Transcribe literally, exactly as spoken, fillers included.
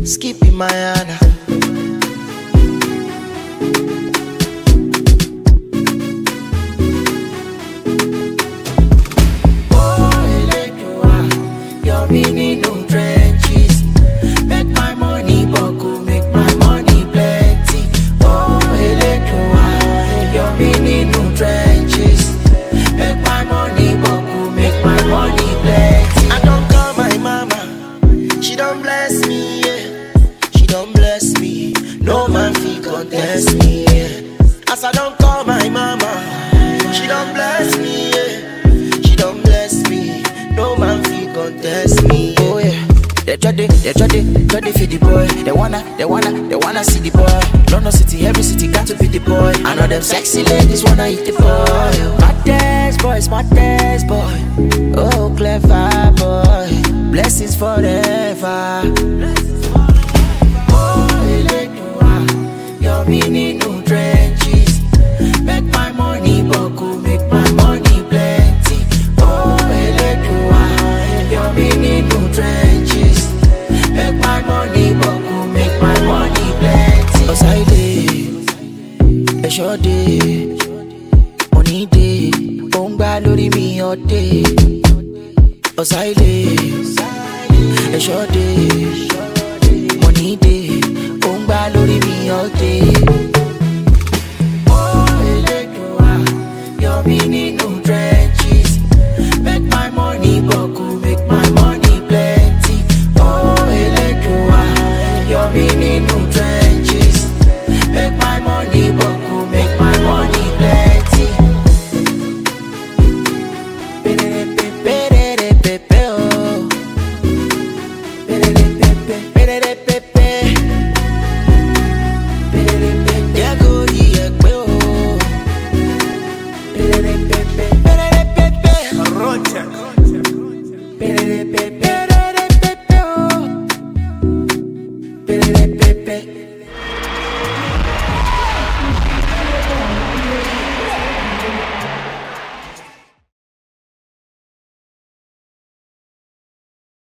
Skiibii my Anna. Meaning no trenches. Make my money buckle, make my money plenty. Oh, Eledua, your meaning no trenches. Make my money buckle, make my money plenty. I don't call my mama, she don't bless me, yeah. She don't bless me, no man fi contest me, yeah. As I don't call my mama, she don't bless me, yeah. She don't bless me, no man fi contest me. Oh yeah, they try to, they try to, try to feed the boy. They wanna, they wanna, they wanna see the boy. London city, every city got to be the boy. I know them sexy ladies wanna eat the boy. Smart dance boy, smart dance boy. Oh clever boy, blessings forever. Oh Eledua, your meaning no trenches. Make my money buckle, make my money plenty. Oh Eledua, your meaning no trenches. Make my money buckle, make my money plenty. Cause I day, a short day, money day, Bongba lori mi all day. Cause I day, a short day, money day, Bongba lori mi all day. Oh Eledua, your meaning no trenches.